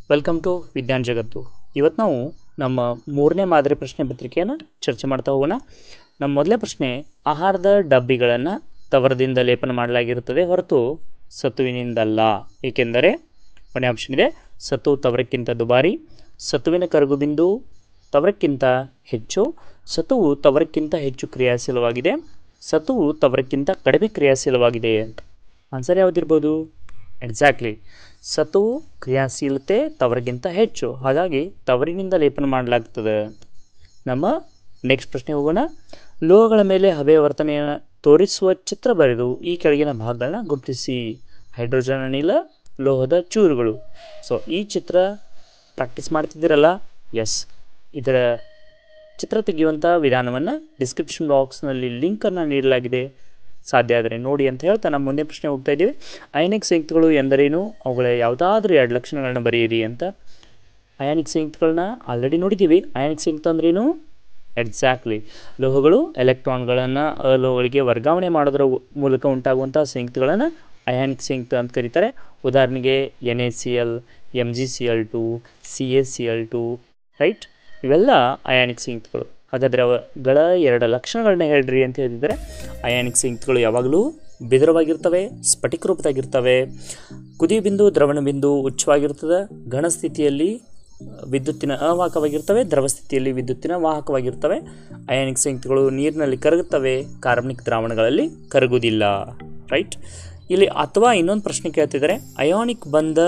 Welcome to ವಿಜ್ಞಾನ ಜಗತ್ತು. ಇವತ್ತು ನಾವು ನಮ್ಮ ಮೂರನೇ ಮಾದರಿ ಪ್ರಶ್ನೆ ಪತ್ರಿಕೆಯನ್ನು ಚರ್ಚೆ ಮಾಡ್ತಾ ಹೋಗೋಣ. ನಮ್ಮ ಮೊದಲನೇ ಪ್ರಶ್ನೆ, ಆಹಾರದ ಡಬ್ಬಿಗಳನ್ನು ತವರದಿಂದ ಲೇಪನ ಮಾಡಲಾಗಿರುತ್ತದೆ ಹೊರತು ಸತುವಿನಿಂದಲ್ಲ. ಏಕೆಂದರೆ ಕೊನೆ ಆಪ್ಷನ್ ಇದೆ, ಸತು ತವರಕ್ಕಿಂತ ದುಬಾರಿ, ಸತುವಿನ ಕರಗುಬಿಂದು ತವರಕ್ಕಿಂತ ಹೆಚ್ಚು, ಸತುವು ತವರಕ್ಕಿಂತ ಹೆಚ್ಚು ಕ್ರಿಯಾಶೀಲವಾಗಿದೆ, ಸತುವು ತವರಕ್ಕಿಂತ ಕಡಿಮೆ ಕ್ರಿಯಾಶೀಲವಾಗಿದೆ ಅಂತ. ಆನ್ಸರ್ ಯಾವುದಿರ್ಬೋದು? ಎಕ್ಸಾಕ್ಟ್ಲಿ, ಸತುವು ಕ್ರಿಯಾಶೀಲತೆ ತವರಿಗಿಂತ ಹೆಚ್ಚು, ಹಾಗಾಗಿ ತವರಿನಿಂದ ಲೇಪನ ಮಾಡಲಾಗ್ತದೆ. ನಮ್ಮ ನೆಕ್ಸ್ಟ್ ಪ್ರಶ್ನೆ ಹೋಗೋಣ. ಲೋಹಗಳ ಮೇಲೆ ಹಬೆಯ ವರ್ತನೆಯನ್ನು ತೋರಿಸುವ ಚಿತ್ರ ಬರೆದು ಈ ಕೆಳಗಿನ ಭಾಗಗಳನ್ನ ಗುರುತಿಸಿ. ಹೈಡ್ರೋಜನ್ ಅನಿಲ, ಲೋಹದ ಚೂರುಗಳು. ಸೊ ಈ ಚಿತ್ರ ಪ್ರಾಕ್ಟೀಸ್ ಮಾಡ್ತಿದ್ದೀರಲ್ಲ? ಎಸ್, ಇದರ ಚಿತ್ರ ತೆಗೆಯುವಂಥ ವಿಧಾನವನ್ನು ಡಿಸ್ಕ್ರಿಪ್ಷನ್ ಬಾಕ್ಸ್ನಲ್ಲಿ ಲಿಂಕನ್ನು ನೀಡಲಾಗಿದೆ, ಸಾಧ್ಯ ಆದರೆ ನೋಡಿ ಅಂತ ಹೇಳ್ತಾ ನಮ್ಮ ಮುಂದೆ ಪ್ರಶ್ನೆ ಹೋಗ್ತಾ ಇದ್ದೀವಿ. ಅಯಾನಿಕ್ ಸಂಯುಕ್ತಗಳು ಎಂದರೇನು? ಅವುಗಳ ಯಾವುದಾದ್ರೂ 2 ಲಕ್ಷಣಗಳನ್ನ ಬರೆಯಿರಿ ಅಂತ. ಅಯಾನಿಕ್ ಸಂಯುಕ್ತಗಳನ್ನ ಆಲ್ರೆಡಿ ನೋಡಿದ್ದೀವಿ. ಅಯಾನಿಕ್ ಸಂಯುಕ್ತ ಅಂದ್ರೇನು? ಎಕ್ಸಾಕ್ಟ್ಲಿ, ಲೋಹಗಳು ಎಲೆಕ್ಟ್ರಾನ್ಗಳನ್ನು ಅಲೋಹಗಳಿಗೆ ವರ್ಗಾವಣೆ ಮಾಡೋದರ ಮೂಲಕ ಉಂಟಾಗುವಂಥ ಸಂಯುಕ್ತಗಳನ್ನು ಅಯಾನಿಕ್ ಸಂಯುಕ್ತ ಅಂತ ಕರೀತಾರೆ. ಉದಾಹರಣೆಗೆ NaCl, MgCl2, CaCl2, ರೈಟ್? ಇವೆಲ್ಲ ಅಯಾನಿಕ್ ಸಂಯುಕ್ತಗಳು. ಹಾಗಾದರೆ ಅವುಗಳ 2 ಲಕ್ಷಣಗಳನ್ನ ಹೇಳ್ರಿ ಅಂತ ಹೇಳಿದರೆ, ಅಯಾನಿಕ್ ಸಂಯುಕ್ತಗಳು ಯಾವಾಗಲೂ ಬಿದುರವಾಗಿರ್ತವೆ, ಸ್ಫಟಿಕ ರೂಪದಾಗಿರ್ತವೆ, ಕುದಿಯ ಬಿಂದು ದ್ರವಣ ಬಿಂದು ಉಚ್ಚವಾಗಿರ್ತದೆ, ಘನ ಸ್ಥಿತಿಯಲ್ಲಿ ವಿದ್ಯುತ್ತಿನ ಅವಾಹಕವಾಗಿರ್ತವೆ, ದ್ರವ ಸ್ಥಿತಿಯಲ್ಲಿ ವಿದ್ಯುತ್ತಿನ ವಾಹಕವಾಗಿರ್ತವೆ. ಅಯಾನಿಕ್ ಸಂಯುಕ್ತಗಳು ನೀರಿನಲ್ಲಿ ಕರಗುತ್ತವೆ, ಕಾರ್ಬನಿಕ್ ದ್ರಾವಣಗಳಲ್ಲಿ ಕರಗುವುದಿಲ್ಲ, ರೈಟ್? ಇಲ್ಲಿ ಅಥವಾ ಇನ್ನೊಂದು ಪ್ರಶ್ನೆ ಕೇಳ್ತಿದ್ದಾರೆ, ಅಯಾನಿಕ್ ಬಂಧ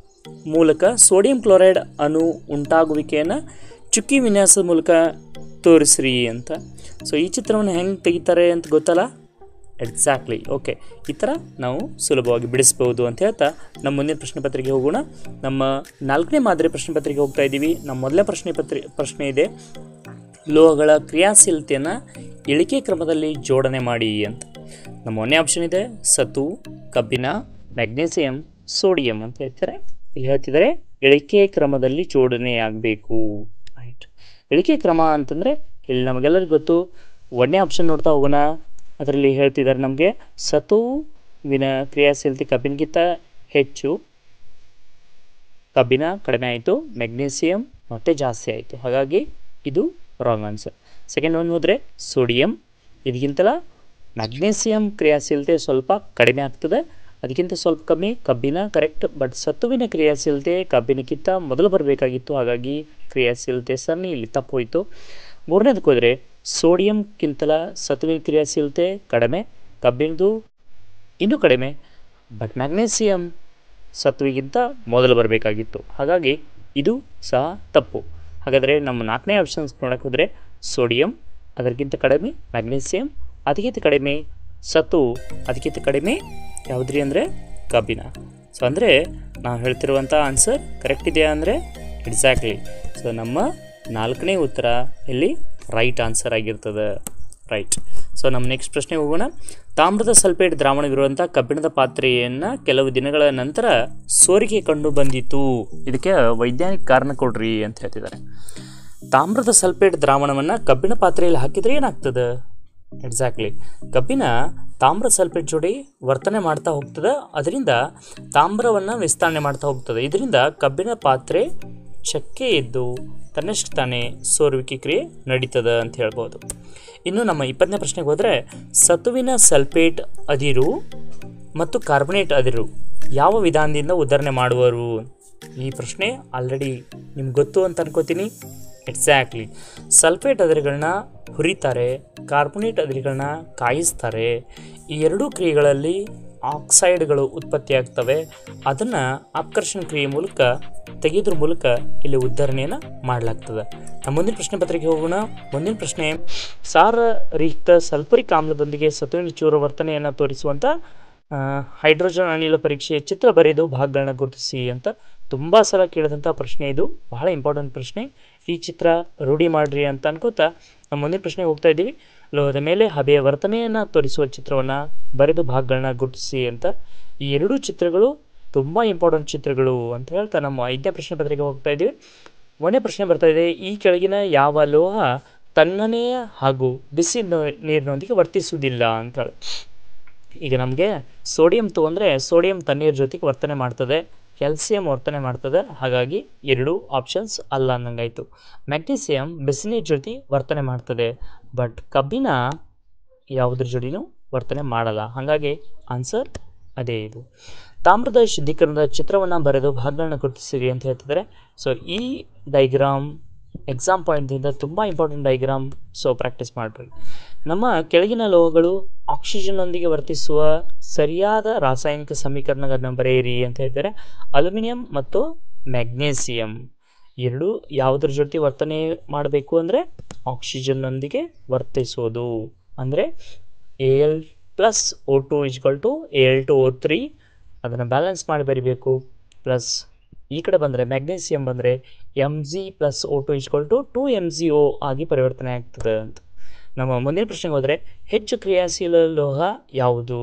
ಮೂಲಕ ಸೋಡಿಯಂ ಕ್ಲೋರೈಡ್ ಅಣು ಉಂಟಾಗುವಿಕೆಯನ್ನು ಚುಕ್ಕಿ ವಿನ್ಯಾಸದ ಮೂಲಕ ತೋರಿಸ್ರಿ ಅಂತ. ಸೊ ಈ ಚಿತ್ರವನ್ನು ಹೆಂಗೆ ತೆಗಿತಾರೆ ಅಂತ ಗೊತ್ತಲ್ಲ? ಎಕ್ಸಾಕ್ಟ್ಲಿ, ಓಕೆ, ಈ ಥರ ನಾವು ಸುಲಭವಾಗಿ ಬಿಡಿಸ್ಬೋದು ಅಂತ ಹೇಳ್ತಾ ನಮ್ಮ ಮುಂದಿನ ಪ್ರಶ್ನೆ ಪತ್ರಿಕೆ ಹೋಗೋಣ. ನಮ್ಮ 4ನೇ ಮಾದರಿ ಪ್ರಶ್ನೆ ಪತ್ರಿಕೆ ಹೋಗ್ತಾ ಇದ್ದೀವಿ. ನಮ್ಮ ಮೊದಲನೇ ಪ್ರಶ್ನೆ ಇದೆ, ಲೋಹಗಳ ಕ್ರಿಯಾಶೀಲತೆಯನ್ನು ಇಳಿಕೆ ಕ್ರಮದಲ್ಲಿ ಜೋಡಣೆ ಮಾಡಿ ಅಂತ. ನಮ್ಮ 1ನೇ ಆಪ್ಷನ್ ಇದೆ, ಸತು, ಕಬ್ಬಿಣ, ಮ್ಯಾಗ್ನೇಸಿಯಂ, ಸೋಡಿಯಂ ಅಂತ ಹೇಳ್ತಾರೆ. ಇಲ್ಲಿ ಹೇಳ್ತಿದ್ದಾರೆ ಇಳಿಕೆ ಕ್ರಮದಲ್ಲಿ ಜೋಡಣೆ ಆಗಬೇಕು, ರೈಟ್? ಇಳಿಕೆ ಕ್ರಮ ಅಂತಂದರೆ ಇಲ್ಲಿ ನಮಗೆಲ್ಲರಿಗೂ ಗೊತ್ತು. 1ನೇ ಆಪ್ಷನ್ ನೋಡ್ತಾ ಹೋಗೋಣ. ಅದರಲ್ಲಿ ಹೇಳ್ತಿದ್ದಾರೆ ನಮಗೆ ಸತುವಿನ ಕ್ರಿಯಾಶೀಲತೆ ಕಬ್ಬಿಣಕ್ಕಿಂತ ಹೆಚ್ಚು, ಕಬ್ಬಿಣ ಕಡಿಮೆ ಆಯಿತು, ಮೆಗ್ನೀಸಿಯಂ ಮತ್ತೆ ಜಾಸ್ತಿ ಆಯಿತು, ಹಾಗಾಗಿ ಇದು ರಾಂಗ್ ಆನ್ಸರ್. ಸೆಕೆಂಡ್ ಒನ್ ಹೋದರೆ ಸೋಡಿಯಂ, ಇದಕ್ಕಿಂತಲ ಮ್ಯಾಗ್ನೀಸಿಯಂ ಕ್ರಿಯಾಶೀಲತೆ ಸ್ವಲ್ಪ ಕಡಿಮೆ ಆಗ್ತದೆ, ಅದಕ್ಕಿಂತ ಸ್ವಲ್ಪ ಕಮ್ಮಿ ಕಬ್ಬಿಣ, ಕರೆಕ್ಟ್. ಬಟ್ ಸತುವಿನ ಕ್ರಿಯಾಶೀಲತೆ ಕಬ್ಬಿಣಕ್ಕಿಂತ ಮೊದಲು ಬರಬೇಕಾಗಿತ್ತು, ಹಾಗಾಗಿ ಕ್ರಿಯಾಶೀಲತೆ ಸರಣಿ ಇಲ್ಲಿ ತಪ್ಪು ಹೋಯಿತು. 3ನೇದಕ್ಕೆ ಹೋದರೆ ಸೋಡಿಯಂಕ್ಕಿಂತಲ ಸತುವಿನ ಕ್ರಿಯಾಶೀಲತೆ ಕಡಿಮೆ, ಕಬ್ಬಿಣದು ಇನ್ನೂ ಕಡಿಮೆ, ಬಟ್ ಮ್ಯಾಗ್ನೀಸಿಯಂ ಸತುವಿಗಿಂತ ಮೊದಲು ಬರಬೇಕಾಗಿತ್ತು, ಹಾಗಾಗಿ ಇದು ಸಹ ತಪ್ಪು. ಹಾಗಾದರೆ ನಮ್ಮ 4ನೇ ಆಪ್ಷನ್ಸ್ ನೋಡೋಕೆ ಹೋದರೆ ಸೋಡಿಯಂ, ಅದಕ್ಕಿಂತ ಕಡಿಮೆ ಮ್ಯಾಗ್ನೀಸಿಯಂ, ಅದಕ್ಕಿಂತ ಕಡಿಮೆ ಸತು, ಅದಕ್ಕಿಂತ ಕಡಿಮೆ ಯಾವುದ್ರಿ ಅಂದರೆ ಕಬ್ಬಿಣ. ಸೊ ಅಂದರೆ ನಾವು ಹೇಳ್ತಿರುವಂಥ ಆನ್ಸರ್ ಕರೆಕ್ಟ್ ಇದೆಯಾ ಅಂದರೆ ಎಕ್ಸಾಕ್ಟ್ಲಿ. ಸೊ ನಮ್ಮ 4ನೇ ಉತ್ತರ ಇಲ್ಲಿ ರೈಟ್ ಆನ್ಸರ್ ಆಗಿರ್ತದೆ, ರೈಟ್? ಸೊ ನಮ್ಮ ನೆಕ್ಸ್ಟ್ ಪ್ರಶ್ನೆ ಹೋಗೋಣ. ತಾಮ್ರದ ಸಲ್ಫೇಟ್ ದ್ರಾವಣವಿರುವಂಥ ಕಬ್ಬಿಣದ ಪಾತ್ರೆಯನ್ನು ಕೆಲವು ದಿನಗಳ ನಂತರ ಸೋರಿಕೆ ಕಂಡು ಬಂದಿತು, ಇದಕ್ಕೆ ವೈಜ್ಞಾನಿಕ ಕಾರಣ ಕೊಡ್ರಿ ಅಂತ ಹೇಳ್ತಿದ್ದಾರೆ. ತಾಮ್ರದ ಸಲ್ಫೇಟ್ ದ್ರಾವಣವನ್ನು ಕಬ್ಬಿಣ ಪಾತ್ರೆಯಲ್ಲಿ ಹಾಕಿದರೆ ಏನಾಗ್ತದೆ? ಎಕ್ಸಾಕ್ಟ್ಲಿ, ಕಬ್ಬಿಣ ತಾಮ್ರ ಸಲ್ಫೇಟ್ ಜೋಡಿ ವರ್ತನೆ ಮಾಡ್ತಾ ಹೋಗ್ತದೆ, ಅದರಿಂದ ತಾಮ್ರವನ್ನು ವಿಸ್ತರಣೆ ಮಾಡ್ತಾ ಹೋಗ್ತದೆ, ಇದರಿಂದ ಕಬ್ಬಿಣ ಪಾತ್ರೆ ಚಕ್ಕೆ ಎದ್ದು ತನ್ನಷ್ಟು ತಾನೇ ಸೋರುವಿಕೆ ಕ್ರಿಯೆ ನಡೀತದೆ ಅಂತ ಹೇಳ್ಬೋದು. ಇನ್ನು ನಮ್ಮ 20ನೇ ಪ್ರಶ್ನೆಗೆ ಹೋದರೆ, ಸತುವಿನ ಸಲ್ಫೇಟ್ ಅದಿರು ಮತ್ತು ಕಾರ್ಬನೇಟ್ ಅದಿರು ಯಾವ ವಿಧಾನದಿಂದ ಉದಾಹರಣೆ ಮಾಡುವರು? ಈ ಪ್ರಶ್ನೆ ಆಲ್ರೆಡಿ ನಿಮ್ಗೆ ಗೊತ್ತು ಅಂತ ಅನ್ಕೋತೀನಿ. ಎಕ್ಸಾಕ್ಟ್ಲಿ, ಸಲ್ಫೇಟ್ ಅದಿರುಗಳನ್ನ ಹುರಿತಾರೆ, ಕಾರ್ಬನೇಟ್ ಅದಿರುಗಳನ್ನ ಕಾಯಿಸ್ತಾರೆ. ಈ ಎರಡೂ ಕ್ರಿಯೆಗಳಲ್ಲಿ ಆಕ್ಸೈಡ್ಗಳು ಉತ್ಪತ್ತಿಯಾಗ್ತವೆ, ಅದನ್ನು ಆಕರ್ಷಣ ಕ್ರಿಯೆ ಮೂಲಕ ತೆಗೆಯೋದ್ರ ಮೂಲಕ ಇಲ್ಲಿ ಉದ್ಧರಣೆಯನ್ನು ಮಾಡಲಾಗ್ತದೆ. ನಮ್ಮ ಮುಂದಿನ ಪ್ರಶ್ನೆ ಪತ್ರಿಕೆ ಹೋಗೋಣ. ಮುಂದಿನ ಪ್ರಶ್ನೆ, ಸಾರರಹಿತ ಸಲ್ಫರಿಕ್ ಆಮ್ಲದೊಂದಿಗೆ ಸತುವಿನ ಚೂರು ವರ್ತನೆಯನ್ನು ತೋರಿಸುವಂಥ ಹೈಡ್ರೋಜನ್ ಅನಿಲ ಪರೀಕ್ಷೆಯ ಚಿತ್ರ ಬರೆದು ಭಾಗಗಳನ್ನ ಗುರುತಿಸಿ ಅಂತ. ತುಂಬ ಸಲ ಕೇಳಿದಂಥ ಪ್ರಶ್ನೆ ಇದು, ಬಹಳ ಇಂಪಾರ್ಟೆಂಟ್ ಪ್ರಶ್ನೆ. ಈ ಚಿತ್ರ ರೂಢಿ ಮಾಡಿರಿ ಅಂತ ಅನ್ಕೋತಾ ನಮ್ಮ ಮುಂದಿನ ಪ್ರಶ್ನೆಗೆ ಹೋಗ್ತಾ ಇದ್ದೀವಿ. ಲೋಹದ ಮೇಲೆ ಹಬೆಯ ವರ್ತನೆಯನ್ನು ತೋರಿಸುವ ಚಿತ್ರವನ್ನು ಬರೆದು ಭಾಗಗಳನ್ನ ಗುರುತಿಸಿ ಅಂತ. ಈ ಎರಡೂ ಚಿತ್ರಗಳು ತುಂಬ ಇಂಪಾರ್ಟೆಂಟ್ ಚಿತ್ರಗಳು ಅಂತ ಹೇಳ್ತಾ ನಮ್ಮ 5ನೇ ಪ್ರಶ್ನೆ ಪತ್ರಿಕೆ ಹೋಗ್ತಾ ಇದ್ದೀವಿ. 1ನೇ ಪ್ರಶ್ನೆ ಬರ್ತಾ ಇದೆ, ಈ ಕೆಳಗಿನ ಯಾವ ಲೋಹ ತಣ್ಣನೆಯ ಹಾಗೂ ಬಿಸಿ ನೀರಿನೊಂದಿಗೆ ವರ್ತಿಸುವುದಿಲ್ಲ ಅಂತೇಳಿ. ಈಗ ನಮಗೆ ಸೋಡಿಯಂ ತೊಗೊಂಡ್ರೆ ಸೋಡಿಯಂ ತಣ್ಣೀರು ಜೊತೆಗೆ ವರ್ತನೆ ಮಾಡ್ತದೆ, ಕ್ಯಾಲ್ಸಿಯಂ ವರ್ತನೆ ಮಾಡ್ತದೆ, ಹಾಗಾಗಿ ಎರಡು ಆಪ್ಷನ್ಸ್ ಅಲ್ಲ ಅನ್ನಂಗಾಯ್ತು. ಮ್ಯಾಗ್ನೀಸಿಯಂ ಬಿಸಿನೀರ್ ಜೊತೆ ವರ್ತನೆ ಮಾಡ್ತದೆ, ಬಟ್ ಕಬ್ಬಿಣ ಯಾವುದ್ರ ಜೋಡಿನೂ ವರ್ತನೆ ಮಾಡಲ್ಲ, ಹಾಗಾಗಿ ಆನ್ಸರ್ ಅದೇ ಇದು. ತಾಮ್ರದ ಶುದ್ಧೀಕರಣದ ಚಿತ್ರವನ್ನು ಬರೆದು ಭಾಗಗಳನ್ನ ಗುರುತಿಸಿರಿ ಅಂತ ಹೇಳ್ತಿದ್ದಾರೆ. ಸೊ ಈ ಡೈಗ್ರಾಮ್ ಎಕ್ಸಾಮ್ ಪಾಯಿಂಟ್ದಿಂದ ತುಂಬ ಇಂಪಾರ್ಟೆಂಟ್ ಡೈಗ್ರಾಮ್, ಸೊ ಪ್ರಾಕ್ಟೀಸ್ ಮಾಡಿರಿ. ನಮ್ಮ ಕೆಳಗಿನ ಲೋಹಗಳು ಆಕ್ಸಿಜನ್ನೊಂದಿಗೆ ವರ್ತಿಸುವ ಸರಿಯಾದ ರಾಸಾಯನಿಕ ಸಮೀಕರಣಗಳನ್ನು ಬರೆಯಿರಿ ಅಂತ ಹೇಳ್ತಾರೆ. ಅಲ್ಯೂಮಿನಿಯಂ ಮತ್ತು ಮ್ಯಾಗ್ನೇಸಿಯಂ ಎರಡು ಯಾವುದ್ರ ಜೊತೆ ವರ್ತನೆ ಮಾಡಬೇಕು ಅಂದರೆ ಆಕ್ಸಿಜನ್ನೊಂದಿಗೆ ವರ್ತಿಸೋದು, ಅಂದರೆ Al+O2 = Al2O3, ಅದನ್ನು ಬ್ಯಾಲೆನ್ಸ್ ಮಾಡಿ ಬರಿಬೇಕು. ಪ್ಲಸ್ ಈ ಕಡೆ ಬಂದರೆ ಮ್ಯಾಗ್ನೇಸಿಯಂ ಬಂದರೆ Mg+O2 = 2MgO ಆಗಿ ಪರಿವರ್ತನೆ ಆಗ್ತದೆ ಅಂತ. ನಮ್ಮ ಮುಂದಿನ ಪ್ರಶ್ನೆಗೆ ಹೋದರೆ, ಹೆಚ್ಚು ಕ್ರಿಯಾಶೀಲ ಲೋಹ ಯಾವುದು?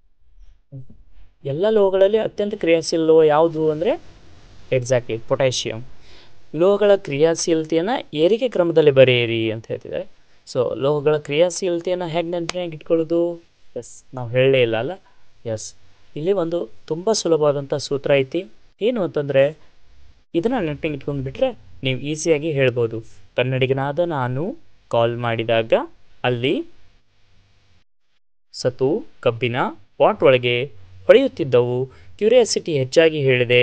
ಎಲ್ಲ ಲೋಹಗಳಲ್ಲಿ ಅತ್ಯಂತ ಕ್ರಿಯಾಶೀಲ ಲೋಹ ಯಾವುದು ಅಂದರೆ ಎಕ್ಸಾಕ್ಟ್ಲಿ ಪೊಟ್ಯಾಷಿಯಂ. ಲೋಹಗಳ ಕ್ರಿಯಾಶೀಲತೆಯನ್ನು ಏರಿಕೆ ಕ್ರಮದಲ್ಲಿ ಬರೆಯಿರಿ ಅಂತ ಹೇಳ್ತಿದ್ದಾರೆ. ಸೊ ಲೋಹಗಳ ಕ್ರಿಯಾಶೀಲತೆಯನ್ನು ಹೇಗೆ ನೆನಪಿನಾಗ ಇಟ್ಕೊಳ್ಳೋದು? ಎಸ್, ನಾವು ಹೇಳಲೇ ಇಲ್ಲ ಅಲ್ಲ. ಎಸ್, ಇಲ್ಲಿ ಒಂದು ತುಂಬ ಸುಲಭವಾದಂಥ ಸೂತ್ರ ಐತಿ. ಏನು ಅಂತಂದರೆ, ಇದನ್ನು ನೆನಪಿನಾಗ ಇಟ್ಕೊಂಡ್ಬಿಟ್ರೆ ನೀವು ಈಸಿಯಾಗಿ ಹೇಳ್ಬೋದು. ಕನ್ನಡಿಗನಾದ ನಾನು ಕಾಲ್ ಮಾಡಿದಾಗ ಅಲ್ಲಿ ಸತು ಕಬ್ಬಿನ ಪಾಟ್ ಒಳಗೆ ಹೊಳೆಯುತ್ತಿದ್ದವು. ಕ್ಯೂರಿಯಾಸಿಟಿ ಹೆಚ್ಚಾಗಿ ಹೇಳಿದೆ,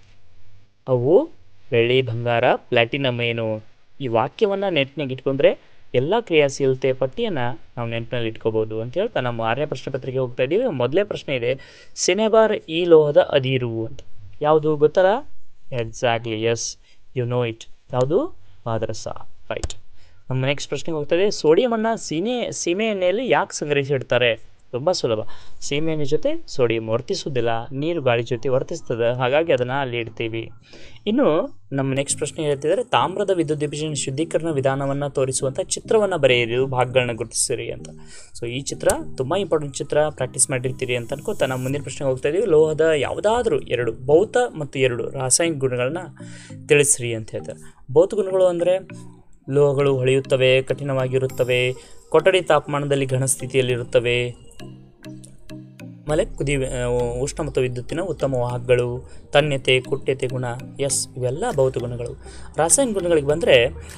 ಅವು ಬೆಳ್ಳಿ, ಬಂಗಾರ, ಪ್ಲಾಟಿನಮ್ ಏನು? ಈ ವಾಕ್ಯವನ್ನು ನೆನಪಿನಾಗ ಇಟ್ಕೊಂಡ್ರೆ ಎಲ್ಲ ಕ್ರಿಯಾಶೀಲತೆ ಪಟ್ಟಿಯನ್ನು ನಾವು ನೆನಪಿನಲ್ಲಿ ಇಟ್ಕೋಬೋದು ಅಂತ ಹೇಳ್ತಾ ನಮ್ಮ 6ನೇ ಪ್ರಶ್ನೆ ಪತ್ರಿಕೆ ಹೋಗ್ತಾ ಇದ್ದೀವಿ. ಮೊದಲೇ ಪ್ರಶ್ನೆ ಇದೆ, ಸಿನೆಬಾರ್ ಈ ಲೋಹದ ಅದಿರು ಅಂತ. ಯಾವುದು ಗೊತ್ತಲ್ಲ? Exactly, yes, you know it. ಯಾವುದು? ಪಾದರಸ, ರೈಟ್. ನಮ್ಮ ನೆಕ್ಸ್ಟ್ ಪ್ರಶ್ನೆಗೆ ಹೋಗ್ತದೆ, ಸೋಡಿಯಮನ್ನು ಸೀಮೆ ಎಣ್ಣೆಯಲ್ಲಿ ಯಾಕೆ ಸಂಗ್ರಹಿಸಿಡ್ತಾರೆ? ತುಂಬ ಸುಲಭ. ಸೀಮೆ ಎಣ್ಣೆ ಜೊತೆ ಸೋಡಿಯಂ ವರ್ತಿಸೋದಿಲ್ಲ, ನೀರು ಗಾಳಿ ಜೊತೆ ವರ್ತಿಸ್ತದೆ, ಹಾಗಾಗಿ ಅದನ್ನು ಅಲ್ಲಿ ಇಡ್ತೀವಿ. ಇನ್ನು ನಮ್ಮ ನೆಕ್ಸ್ಟ್ ಪ್ರಶ್ನೆ ಹೇಳ್ತಿದ್ದಾರೆ, ತಾಮ್ರದ ವಿದ್ಯುದ್ದೀಪನ ಶುದ್ಧೀಕರಣ ವಿಧಾನವನ್ನು ತೋರಿಸುವಂಥ ಚಿತ್ರವನ್ನು ಬರೆಯಿರಿ, ಭಾಗಗಳನ್ನ ಗುರುತಿಸಿರಿ ಅಂತ. ಸೊ ಈ ಚಿತ್ರ ತುಂಬ ಇಂಪಾರ್ಟೆಂಟ್ ಚಿತ್ರ, ಪ್ರಾಕ್ಟೀಸ್ ಮಾಡಿರ್ತೀರಿ ಅಂತ ಅನ್ಕೋತಾ ನಮ್ಮ ಮುಂದಿನ ಪ್ರಶ್ನೆಗೆ ಹೋಗ್ತಾ ಇದ್ದೀವಿ. ಲೋಹದ ಯಾವುದಾದ್ರೂ 2 ಭೌತ ಮತ್ತು 2 ರಾಸಾಯನಿಕ ಗುಣಗಳನ್ನ ತಿಳಿಸ್ರಿ ಅಂತ ಹೇಳ್ತಾರೆ. ಭೌತ ಗುಣಗಳು ಅಂದರೆ ಲೋಹಗಳು ಹೊಳೆಯುತ್ತವೆ, ಕಠಿಣವಾಗಿರುತ್ತವೆ, ಕೊಠಡಿ ತಾಪಮಾನದಲ್ಲಿ ಘನ ಸ್ಥಿತಿಯಲ್ಲಿರುತ್ತವೆ, ಆಮೇಲೆ ಉಷ್ಣ ಮತ್ತು ವಿದ್ಯುತ್ತಿನ ಉತ್ತಮ ವಾಹಕಗಳು, ತನ್ಯತೆ, ಕುಟ್ಯತೆ ಗುಣ. ಎಸ್, ಇವೆಲ್ಲ ಭೌತ ಗುಣಗಳು. ರಾಸಾಯನಿಕ ಗುಣಗಳಿಗೆ ಬಂದರೆ,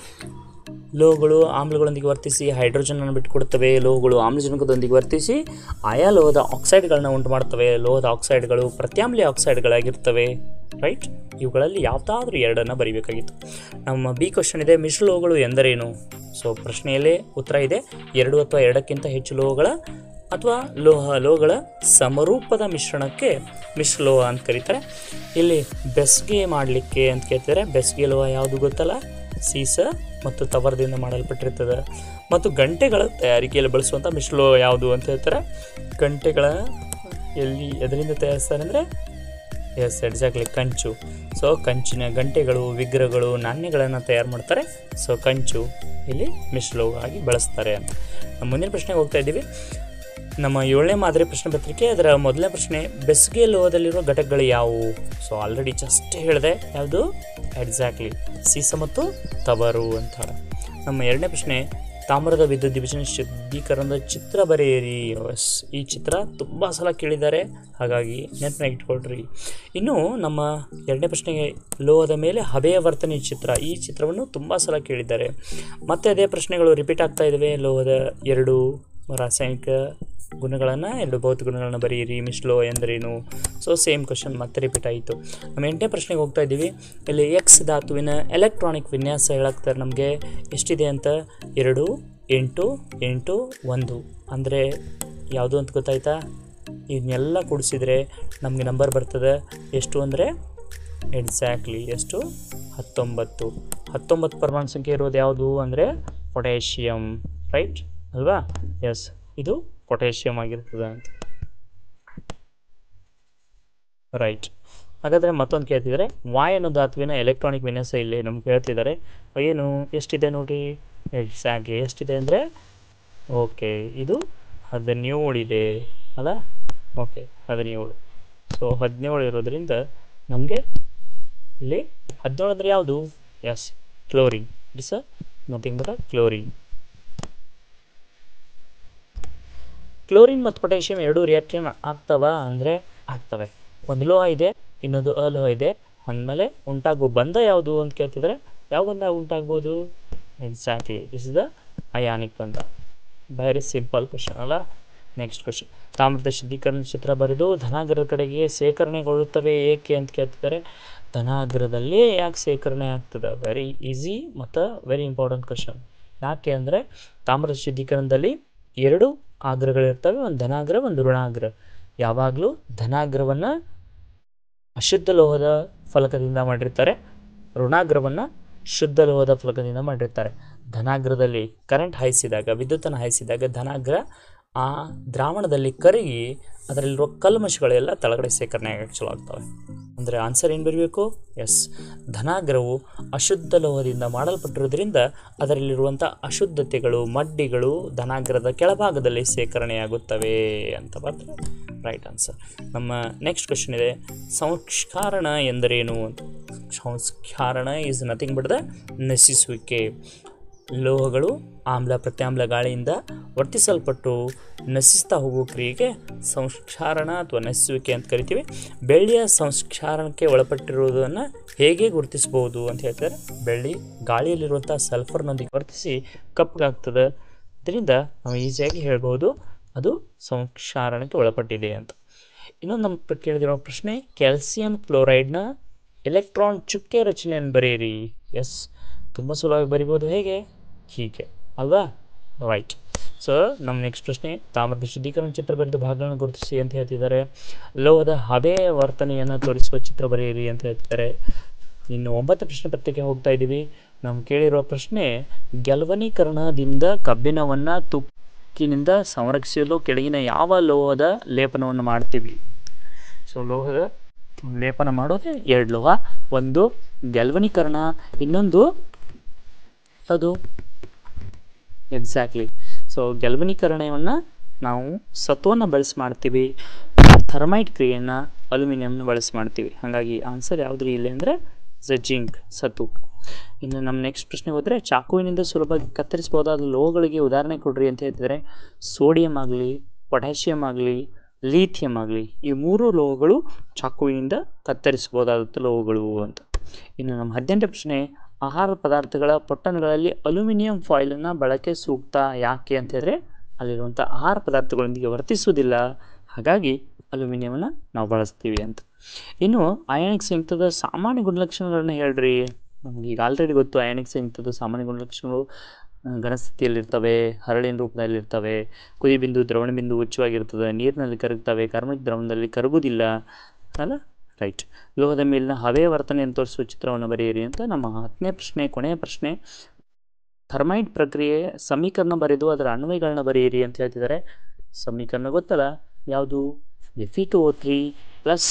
ಲೋಹಗಳು ಆಮ್ಲಗಳೊಂದಿಗೆ ವರ್ತಿಸಿ ಹೈಡ್ರೋಜನನ್ನು ಬಿಟ್ಟುಕೊಡುತ್ತವೆ, ಲೋಹಗಳು ಆಮ್ಲಜನಕದೊಂದಿಗೆ ವರ್ತಿಸಿ ಆಯಾ ಲೋಹದ ಆಕ್ಸೈಡ್ಗಳನ್ನ ಉಂಟು ಮಾಡ್ತವೆ. ಲೋಹದ ಆಕ್ಸೈಡ್ಗಳು ಪ್ರತ್ಯಾಮ್ಲೀಯ ಆಕ್ಸೈಡ್ಗಳಾಗಿರ್ತವೆ, ರೈಟ್. ಇವುಗಳಲ್ಲಿ ಯಾವುದಾದ್ರೂ 2 ಬರೀಬೇಕಾಗಿತ್ತು. ನಮ್ಮ ಬಿ ಕ್ವಶನ್ ಇದೆ, ಮಿಶ್ರಲೋಹಗಳು ಎಂದರೇನು? ಸೊ ಪ್ರಶ್ನೆಯಲ್ಲೇ ಉತ್ತರ ಇದೆ, 2 ಅಥವಾ 2ಕ್ಕಿಂತ ಹೆಚ್ಚು ಲೋಹಗಳ ಅಥವಾ ಲೋಹಗಳ ಸಮರೂಪದ ಮಿಶ್ರಣಕ್ಕೆ ಮಿಶ್ರಲೋಹ ಅಂತ ಕರೀತಾರೆ. ಇಲ್ಲಿ ಬೆಸ್ಗೆ ಮಾಡಲಿಕ್ಕೆ ಅಂತ ಕೇಳ್ತಾರೆ. ಬೆಸ್ಗೆ ಲೋಹ ಯಾವುದು ಗೊತ್ತಲ್ಲ? ಸೀಸ ಮತ್ತು ತವರದಿಂದ ಮಾಡಲ್ಪಟ್ಟಿರ್ತದೆ. ಮತ್ತು ಗಂಟೆಗಳ ತಯಾರಿಕೆಯಲ್ಲಿ ಬಳಸುವಂಥ ಮಿಶ್ರಲೋಹ ಯಾವುದು ಅಂತ ಹೇಳ್ತಾರೆ. ಗಂಟೆಗಳ ಎದರಿಂದ ತಯಾರಿಸ್ತಾರೆ ಅಂದರೆ ಎಸ್, ಎಕ್ಸಾಕ್ಟ್ಲಿ ಕಂಚು. ಸೊ ಕಂಚಿನ ಗಂಟೆಗಳು, ವಿಗ್ರಹಗಳು, ನಾಣ್ಯಗಳನ್ನು ತಯಾರು ಮಾಡ್ತಾರೆ. ಸೊ ಕಂಚು ಇಲ್ಲಿ ಮಿಶ್ರಲೋಹ ಆಗಿ ಬಳಸ್ತಾರೆ ಅಂತ. ನಮ್ಮ ಮುಂದಿನ ಪ್ರಶ್ನೆಗೆ ಹೋಗ್ತಾ ಇದ್ದೀವಿ. ನಮ್ಮ 7ನೇ ಮಾದರಿ ಪ್ರಶ್ನೆ ಪತ್ರಿಕೆ, ಅದರ ಮೊದಲನೇ ಪ್ರಶ್ನೆ, ಬೆಸುಗೆ ಲೋಹದಲ್ಲಿರುವ ಘಟಕಗಳು ಯಾವುವು? ಸೊ ಆಲ್ರೆಡಿ ಜಸ್ಟ್ ಹೇಳಿದೆ, ಯಾವುದು? ಎಕ್ಸಾಕ್ಟ್ಲಿ ಸೀಸ ಮತ್ತು ತವರು ಅಂತ. ನಮ್ಮ 2ನೇ ಪ್ರಶ್ನೆ, ತಾಮ್ರದ ವಿದ್ಯುದ್ದೀಪನ ಶುದ್ಧೀಕರಣದ ಚಿತ್ರ ಬರೆಯಿರಿ. ಈ ಚಿತ್ರ ತುಂಬ ಸಲ ಕೇಳಿದ್ದಾರೆ, ಹಾಗಾಗಿ ನೆನಪಿನಾಗ ಇಟ್ಕೊಳ್ರಿ. ಇನ್ನು ನಮ್ಮ 2ನೇ ಪ್ರಶ್ನೆಗೆ, ಲೋಹದ ಮೇಲೆ ಹಬೆಯ ವರ್ತನೆ ಚಿತ್ರ. ಈ ಚಿತ್ರವನ್ನು ತುಂಬ ಸಲ ಕೇಳಿದ್ದಾರೆ. ಮತ್ತೆ ಅದೇ ಪ್ರಶ್ನೆಗಳು ರಿಪೀಟ್ ಆಗ್ತಾ ಇದ್ದಾವೆ. ಲೋಹದ 2 ರಾಸಾಯನಿಕ ಗುಣಗಳನ್ನು, 2 ಭೌತ ಗುಣಗಳನ್ನು ಬರೆಯಿರಿ, ಮಿಶ್ರಲೋಹ ಎಂದರೇನು? ಸೊ ಸೇಮ್ ಕ್ವಶನ್ ಮತ್ತೆ ರಿಪೀಟ್ ಆಯಿತು. ನಮ್ಮ 8ನೇ ಪ್ರಶ್ನೆಗೆ ಹೋಗ್ತಾ ಇದ್ದೀವಿ. ಇಲ್ಲಿ ಎಕ್ಸ್ ಧಾತುವಿನ ಎಲೆಕ್ಟ್ರಾನಿಕ್ ವಿನ್ಯಾಸ ಹೇಳಾಕ್ತಾರೆ ನಮಗೆ. ಎಷ್ಟಿದೆ ಅಂತ? 2, 8, 8, 1 ಅಂದರೆ ಯಾವುದು ಅಂತ ಗೊತ್ತಾಯ್ತಾ? ಇದನ್ನೆಲ್ಲ ಕೂಡಿಸಿದರೆ ನಮಗೆ ನಂಬರ್ ಬರ್ತದೆ. ಎಷ್ಟು ಅಂದರೆ ಎಕ್ಸಾಕ್ಟ್ಲಿ ಎಷ್ಟು? 19. 19 ಪರಮಾಣು ಸಂಖ್ಯೆ ಇರೋದು ಯಾವುದು ಅಂದರೆ ಪೊಟ್ಯಾಷಿಯಂ, ರೈಟ್ ಅಲ್ವಾ? ಎಸ್, ಇದು ಪೊಟ್ಯಾಷಿಯಂ ಆಗಿರ್ತದೆ ಅಂತ, ರೈಟ್. ಹಾಗಾದರೆ ಮತ್ತೊಂದು ಕೇಳ್ತಿದ್ದಾರೆ, ವಾಯ್ ಅನ್ನೋ ಧಾತುವಿನ ಎಲೆಕ್ಟ್ರಾನಿಕ್ ವಿನ್ಯಾಸ ಇಲ್ಲಿ ನಮ್ಗೆ ಹೇಳ್ತಿದ್ದಾರೆ. ಏನು ಎಷ್ಟಿದೆ ನೋಡಿ? ಎಕ್ಸಾಕ್ಟ್ಲಿ ಎಷ್ಟಿದೆ ಅಂದರೆ ಓಕೆ, ಇದು 17 ಇದೆ ಅಲ್ಲ? ಓಕೆ 17. ಸೊ 17 ಇರೋದ್ರಿಂದ ನಮಗೆ ಇಲ್ಲಿ 17 ಅಂದರೆ ಯಾವುದು? Yes, chlorine. It's nothing but chlorine. Chlorine ಮತ್ತು ಪೊಟ್ಯಾಷಿಯಂ 2 ರಿಯಾಕ್ಷನ್ ಆಗ್ತವೆ ಅಂದರೆ ಆಗ್ತವೆ. ಒಂದು ಲೋಹ ಇದೆ, ಇನ್ನೊಂದು ಅಲೋಹ ಇದೆ. ಅಂದಮೇಲೆ ಉಂಟಾಗುವ ಬಂಧ ಯಾವುದು ಅಂತ ಕೇಳ್ತಿದ್ರೆ ಯಾವ ಬಂಧ ಉಂಟಾಗ್ಬೋದು? Exactly, this is the ionic ಬಂಧ. ವೆರಿ ಸಿಂಪಲ್ ಕ್ವಶನ್ ಅಲ್ಲ. ನೆಕ್ಸ್ಟ್ ಕ್ವಶನ್, ತಾಮ್ರದ ಶುದ್ಧೀಕರಣ ಚಿತ್ರ ಬರೆದು ಧನಾಗ್ರದ ಕಡೆಗೆ ಸೇಕರಣೆಗೊಳ್ಳುತ್ತವೆ ಏಕೆ ಅಂತ ಕೇಳ್ತಿದ್ದಾರೆ. ಧನಾಗ್ರದಲ್ಲಿ ಯಾಕೆ ಸೇಕರಣೆ ಆಗ್ತದೆ? ವೆರಿ ಈಸಿ ಮತ್ತು ವೆರಿ ಇಂಪಾರ್ಟೆಂಟ್ ಕ್ವಶನ್. ಯಾಕೆ ಅಂದರೆ ತಾಮ್ರದ ಶುದ್ಧೀಕರಣದಲ್ಲಿ 2 ಆಗ್ರಗಳಿರ್ತವೆ, ಒಂದು ಧನಾಗ್ರ ಒಂದು ಋಣಾಗ್ರ. ಯಾವಾಗಲೂ ಧನಾಗ್ರವನ್ನು ಅಶುದ್ಧ ಲೋಹದ ಫಲಕದಿಂದ ಮಾಡಿರ್ತಾರೆ, ಋಣಾಗ್ರವನ್ನು ಶುದ್ಧ ಲೋಹದ ಫಲಕದಿಂದ ಮಾಡಿರ್ತಾರೆ. ಧನಾಗ್ರದಲ್ಲಿ ಕರೆಂಟ್ ಹಾಯಿಸಿದಾಗ, ವಿದ್ಯುತ್ತನ್ನು ಹಾಯಿಸಿದಾಗ ಧನಾಗ್ರ ಆ ದ್ರಾವಣದಲ್ಲಿ ಕರಗಿ ಅದರಲ್ಲಿರುವ ಕಲ್ಮಶಗಳೆಲ್ಲ ತಳಗಡೆ ಸೇಕರಣೆ ಆಗಕ್ಕೆ ಚಲೋ ಆಗ್ತವೆ. ಅಂದರೆ ಆನ್ಸರ್ ಏನು ಬರಬೇಕು? ಎಸ್, ಧನಾಗ್ರವು ಅಶುದ್ಧ ಲೋಹದಿಂದ ಮಾಡಲ್ಪಟ್ಟಿರೋದ್ರಿಂದ ಅದರಲ್ಲಿರುವಂಥ ಅಶುದ್ಧತೆಗಳು, ಮಡ್ಡಿಗಳು ಧನಾಗ್ರದ ಕೆಳಭಾಗದಲ್ಲಿ ಸೇಕರಣೆಯಾಗುತ್ತವೆ ಅಂತ ಬರ್ತದೆ. Right answer. ನಮ್ಮ ನೆಕ್ಸ್ಟ್ ಕ್ವಶನ್ ಇದೆ, ಸಂಸ್ಕಾರಣ ಎಂದರೇನು ಅಂತ. ಸಂಸ್ಕಾರಣ ಈಸ್ ನಥಿಂಗ್ ಬಟ್ ದ ನಶಿಸುವಿಕೆ. ಲೋಹಗಳು ಆಮ್ಲ ಪ್ರತ್ಯಾಮ್ಲ ಗಾಳಿಯಿಂದ ವರ್ತಿಸಲ್ಪಟ್ಟು ನಶಿಸ್ತಾ ಹೋಗುವ ಕ್ರಿಯೆಗೆ ಸಂಸ್ಕಾರಣ ಅಥವಾ ನಶಿಸುವಿಕೆ ಅಂತ ಕರಿತೀವಿ. ಬೆಳ್ಳಿಯ ಸಂಸ್ಕಾರಣಕ್ಕೆ ಒಳಪಟ್ಟಿರುವುದನ್ನು ಹೇಗೆ ಗುರುತಿಸಬಹುದು ಅಂತ ಹೇಳ್ತಾರೆ. ಬೆಳ್ಳಿ ಗಾಳಿಯಲ್ಲಿರುವಂಥ ಸಲ್ಫರ್ನೊಂದಿಗೆ ವರ್ತಿಸಿ ಕಪ್ಪಗಾಗ್ತದೆ. ಇದರಿಂದ ನಾವು ಈಸಿಯಾಗಿ ಹೇಳ್ಬೋದು ಅದು ಸಂಸ್ಕಾರಣಕ್ಕೆ ಒಳಪಟ್ಟಿದೆ ಅಂತ. ಇನ್ನೊಂದು ನಮ್ಮ ಕೇಳಿದಿರೋ ಪ್ರಶ್ನೆ, ಕ್ಯಾಲ್ಸಿಯಂ ಕ್ಲೋರೈಡ್ನ ಎಲೆಕ್ಟ್ರಾನ್ ಚುಕ್ಕೆ ರಚನೆಯನ್ನು ಬರೆಯಿರಿ. ಎಸ್, ತುಂಬ ಸುಲಭವಾಗಿ ಬರಿಬೋದು. ಹೇಗೆ? ಹೀಗೆ ಅಲ್ವಾ? ರೈಟ್. ಸೊ ನಮ್ಮ ನೆಕ್ಸ್ಟ್ ಪ್ರಶ್ನೆ, ತಾಮ್ರದ ಶುದ್ಧೀಕರಣ ಚಿತ್ರ ಬರೆದು ಭಾಗಗಳನ್ನು ಗುರುತಿಸಿ ಅಂತ ಹೇಳ್ತಿದ್ದಾರೆ. ಲೋಹದ ಹಬೆ ವರ್ತನೆಯನ್ನು ತೋರಿಸುವ ಚಿತ್ರ ಬರೆಯಿರಿ ಅಂತ ಹೇಳ್ತಿದ್ದಾರೆ. ಇನ್ನು 9 ಪ್ರಶ್ನೆ ಪತ್ರಿಕೆ ಹೋಗ್ತಾ ಇದ್ದೀವಿ. ನಾವು ಕೇಳಿರುವ ಪ್ರಶ್ನೆ, ಗ್ಯಾಲ್ವನೀಕರಣದಿಂದ ಕಬ್ಬಿಣವನ್ನು ತುಕ್ಕಿನಿಂದ ಸಂರಕ್ಷಿಸಲು ಕೆಳಗಿನ ಯಾವ ಲೋಹದ ಲೇಪನವನ್ನು ಮಾಡ್ತೀವಿ? ಸೊ ಲೋಹದ ಲೇಪನ ಮಾಡೋದೇ 2 ಲೋಹ. ಒಂದು ಗ್ಯಾಲ್ವನೀಕರಣ, ಇನ್ನೊಂದು ಅದು ಎಕ್ಸಾಕ್ಟ್ಲಿ. ಸೊ ಗ್ಯಾಲ್ವನೀಕರಣವನ್ನು ನಾವು ಸತುವನ್ನು ಬಳಸಿ ಮಾಡ್ತೀವಿ, ಥರ್ಮೈಟ್ ಕ್ರಿಯೆಯನ್ನು ಅಲ್ಯೂಮಿನಿಯಂನ ಬಳಸಿ ಮಾಡ್ತೀವಿ. ಹಾಗಾಗಿ ಆನ್ಸರ್ ಯಾವುದ್ರಿ ಇಲ್ಲಿ ಅಂದರೆ ಜಿಂಕ್, ಸತು. ಇನ್ನು ನಮ್ಮ ನೆಕ್ಸ್ಟ್ ಪ್ರಶ್ನೆ ಹೋದರೆ, ಚಾಕುವಿನಿಂದ ಸುಲಭವಾಗಿ ಕತ್ತರಿಸಬಹುದಾದ ಲೋಹಗಳಿಗೆ ಉದಾಹರಣೆ ಕೊಡ್ರಿ ಅಂತ ಹೇಳ್ತಿದ್ದಾರೆ. ಸೋಡಿಯಂ ಆಗಲಿ, ಪೊಟ್ಯಾಷಿಯಮ್ ಆಗಲಿ, ಲೀಥಿಯಂ ಆಗಲಿ, ಈ 3 ಲೋಹಗಳು ಚಾಕುವಿನಿಂದ ಕತ್ತರಿಸಬಹುದಾದ ಲೋಹಗಳು ಅಂತ. ಇನ್ನು ನಮ್ಮ 18ನೇ ಪ್ರಶ್ನೆ, ಆಹಾರ ಪದಾರ್ಥಗಳ ಪೊಟ್ಟಣಗಳಲ್ಲಿ ಅಲ್ಯೂಮಿನಿಯಂ ಫಾಯಿಲನ್ನು ಬಳಕೆ ಸೂಕ್ತ ಯಾಕೆ ಅಂತ ಹೇಳಿದ್ರೆ ಅಲ್ಲಿರುವಂಥ ಆಹಾರ ಪದಾರ್ಥಗಳೊಂದಿಗೆ ವರ್ತಿಸುವುದಿಲ್ಲ, ಹಾಗಾಗಿ ಅಲ್ಯೂಮಿನಿಯಮನ್ನು ನಾವು ಬಳಸ್ತೀವಿ ಅಂತ. ಇನ್ನು ಅಯಾನಿಕ್ ಸಂಯುಕ್ತದ ಸಾಮಾನ್ಯ ಗುಣಲಕ್ಷಣಗಳನ್ನ ಹೇಳ್ರಿ. ನಮ್ಗೆ ಈಗ ಆಲ್ರೆಡಿ ಗೊತ್ತು ಅಯಾನಿಕ್ ಸಂಯುಕ್ತದ ಸಾಮಾನ್ಯ ಗುಣಲಕ್ಷಣಗಳು ಘನಸ್ಥಿತಿಯಲ್ಲಿರ್ತವೆ, ಹರಳಿನ ರೂಪದಲ್ಲಿರ್ತವೆ, ಕುದಿಬಿಂದು ದ್ರವಣ ಬಿಂದು ಉಚ್ಚವಾಗಿರ್ತದೆ, ನೀರಿನಲ್ಲಿ ಕರಗ್ತವೆ, ಕಾರ್ಬನಿಕ್ ದ್ರವಣದಲ್ಲಿ ಕರಗುವುದಿಲ್ಲ ಅಲ್ಲ. ರೈಟ್. ಲೋಹದ ಮೇಲಿನ ಹಬೆ ವರ್ತನೆಯನ್ನು ತೋರಿಸುವ ಚಿತ್ರವನ್ನು ಬರೆಯಿರಿ ಅಂತ. ನಮ್ಮ 10ನೇ ಪ್ರಶ್ನೆ, ಕೊನೆಯ ಪ್ರಶ್ನೆ, ಥರ್ಮೈಟ್ ಪ್ರಕ್ರಿಯೆ ಸಮೀಕರಣ ಬರೆದು ಅದರ ಅನ್ವಯಗಳನ್ನ ಬರೆಯಿರಿ ಅಂತ ಹೇಳ್ತಿದ್ದಾರೆ. ಸಮೀಕರಣ ಗೊತ್ತಲ್ಲ ಯಾವುದು? Fe2O3 plus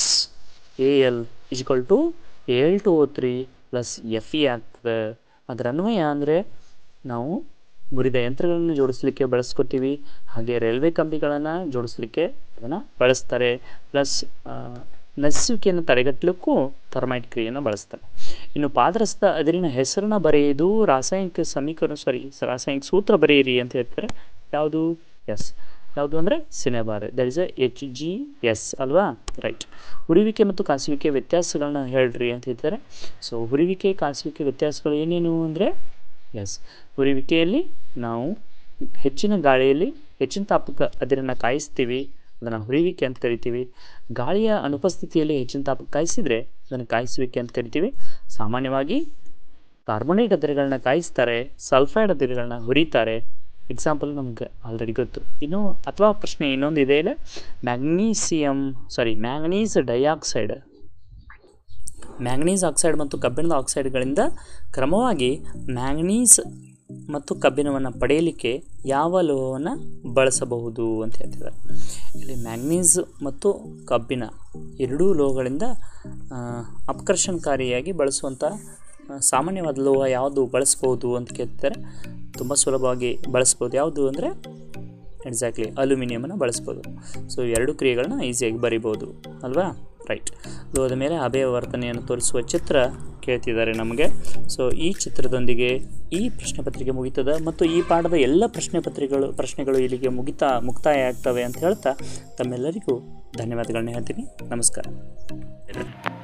Al = Al2O3 plus Fe ಆಗ್ತದೆ. ಅದರ ಅನ್ವಯ ಅಂದರೆ ನಾವು ಮುರಿದ ಯಂತ್ರಗಳನ್ನು ಜೋಡಿಸಲಿಕ್ಕೆ ಬಳಸ್ಕೊತೀವಿ, ಹಾಗೆ ರೈಲ್ವೆ ಕಂಬಿಗಳನ್ನು ಜೋಡಿಸಲಿಕ್ಕೆ ಅದನ್ನು ಬಳಸ್ತಾರೆ, ಪ್ಲಸ್ ನಶಿಸುವಿಕೆಯನ್ನು ತಡೆಗಟ್ಟಲಿಕ್ಕೂ ಥರ್ಮೈಟ್ ಕ್ರಿಯೆಯನ್ನು ಬಳಸ್ತಾರೆ. ಇನ್ನು ಪಾದರಸದ ಅದಿರಿನ ಹೆಸರನ್ನ ಬರೆಯುವುದು, ರಾಸಾಯನಿಕ ರಾಸಾಯನಿಕ ಸೂತ್ರ ಬರೆಯಿರಿ ಅಂತ ಹೇಳ್ತಾರೆ. ಯಾವುದು? ಎಸ್, ಯಾವುದು ಅಂದರೆ ಸಿನೆಬಾರ್. ದಟ್ ಇಸ್ HgS ಅಲ್ವಾ? ರೈಟ್. ಹುರಿವಿಕೆ ಮತ್ತು ಕಾಸುವಿಕೆ ವ್ಯತ್ಯಾಸಗಳನ್ನ ಹೇಳ್ರಿ ಅಂತ ಹೇಳ್ತಾರೆ. ಸೊ ಹುರಿವಿಕೆ ಕಾಸುವಿಕೆ ವ್ಯತ್ಯಾಸಗಳು ಏನೇನು ಅಂದರೆ, ಎಸ್, ಹುರಿವಿಕೆಯಲ್ಲಿ ನಾವು ಹೆಚ್ಚಿನ ಗಾಳಿಯಲ್ಲಿ ಹೆಚ್ಚಿನ ತಾಪಕ ಅದಿರನ್ನು ಕಾಯಿಸ್ತೀವಿ, ಅದನ್ನು ಹುರಿವಿಕೆ ಅಂತ ಕರಿತೀವಿ. ಗಾಳಿಯ ಅನುಪಸ್ಥಿತಿಯಲ್ಲಿ ಹೆಚ್ಚಿನ ತಾಪಕ್ಕೆ ಕಾಯಿಸಿದರೆ ಅದನ್ನು ಕಾಯಿಸುವಿಕೆ ಅಂತ ಕರಿತೀವಿ. ಸಾಮಾನ್ಯವಾಗಿ ಕಾರ್ಬೋನೇಟ್ ಅದಿರುಗಳನ್ನ ಕಾಯಿಸ್ತಾರೆ, ಸಲ್ಫೈಡ್ ಅದಿರುಗಳನ್ನ ಹುರಿತಾರೆ. ಎಕ್ಸಾಂಪಲ್ ನಮ್ಗೆ ಆಲ್ರೆಡಿ ಗೊತ್ತು. ಇನ್ನು ಅಥವಾ ಪ್ರಶ್ನೆ ಇನ್ನೊಂದು ಇದೆ ಇಲ್ಲ, ಮ್ಯಾಂಗನೀಸ್ ಡೈಆಕ್ಸೈಡ್, ಮ್ಯಾಂಗನೀಸ್ ಆಕ್ಸೈಡ್ ಮತ್ತು ಕಬ್ಬಿಣದ ಆಕ್ಸೈಡ್ಗಳಿಂದ ಕ್ರಮವಾಗಿ ಮ್ಯಾಂಗನೀಸ್ ಮತ್ತು ಕಬ್ಬಿಣವನ್ನು ಪಡೆಯಲಿಕ್ಕೆ ಯಾವ ಲೋಹವನ್ನು ಬಳಸಬಹುದು ಅಂತ ಹೇಳ್ತಿದ್ದಾರೆ. ಇಲ್ಲಿ ಮ್ಯಾಂಗನೀಸ್ ಮತ್ತು ಕಬ್ಬಿಣ 2 ಲೋಹಗಳಿಂದ ಅಪಕರ್ಷಣಕಾರಿಯಾಗಿ ಬಳಸುವಂಥ ಸಾಮಾನ್ಯವಾದ ಲೋಹ ಯಾವುದು ಬಳಸ್ಬೋದು ಅಂತ ಕೇಳ್ತಾರೆ. ತುಂಬ ಸುಲಭವಾಗಿ ಬಳಸ್ಬೋದು. ಯಾವುದು ಅಂದರೆ ಎಕ್ಸಾಕ್ಟ್ಲಿ ಅಲ್ಯೂಮಿನಿಯಮನ್ನು ಬಳಸ್ಬೋದು. ಸೊ 2 ಕ್ರಿಯೆಗಳನ್ನ ಈಸಿಯಾಗಿ ಬರಿಬೋದು ಅಲ್ವಾ? ರೈಟ್. ಲೋಹದ ಮೇಲೆ ಹಬೆ ವರ್ತನೆಯನ್ನು ತೋರಿಸುವ ಚಿತ್ರ ಕೇಳ್ತಿದ್ದಾರೆ ನಮಗೆ. ಸೊ ಈ ಚಿತ್ರದೊಂದಿಗೆ ಈ ಪ್ರಶ್ನೆ ಪತ್ರಿಕೆ ಮುಗಿತದೆ ಮತ್ತು ಈ ಪಾಠದ ಎಲ್ಲ ಪ್ರಶ್ನೆಗಳು ಇಲ್ಲಿಗೆ ಮುಕ್ತಾಯ ಆಗ್ತವೆ ಅಂತ ಹೇಳ್ತಾ ತಮ್ಮೆಲ್ಲರಿಗೂ ಧನ್ಯವಾದಗಳನ್ನ ಹೇಳ್ತೀನಿ. ನಮಸ್ಕಾರ.